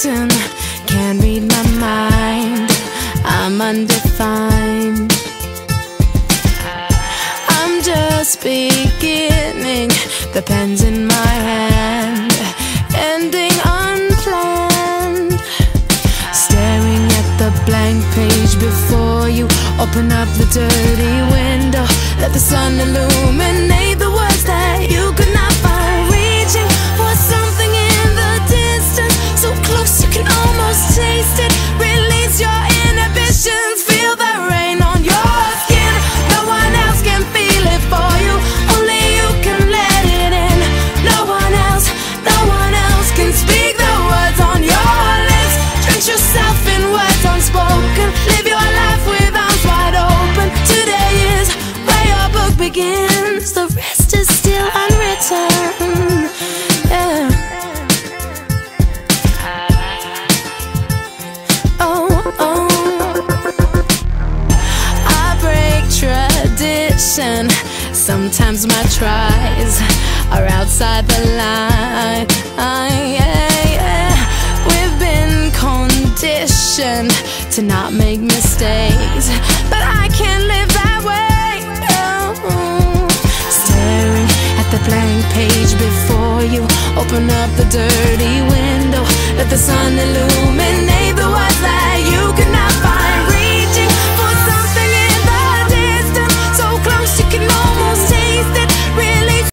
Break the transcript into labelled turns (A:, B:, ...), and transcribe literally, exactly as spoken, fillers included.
A: listen, can't read my mind, I'm undefined. I'm just beginning, the pen's in my hand, ending unplanned. Staring at the blank page before you, open up the dirty window, let the sun illuminate the words that you could not find. Reaching for something in the distance, so close you can almost taste it. Release your inhibitions, feel the rain on your skin. No one else can feel it for you, only you can let it in. No one else, no one else can speak the words on your lips. Drench yourself in words unspoken, live your life with arms wide open. Today is where your book begins, the rest is still unwritten. Yeah. Oh, oh. I break tradition, sometimes my tries are outside the line. Yeah, yeah. We've been conditioned to not make mistakes, but I can't live that way. No. Staring at the blank page before you, open up the dirty window, let the sun illuminate the words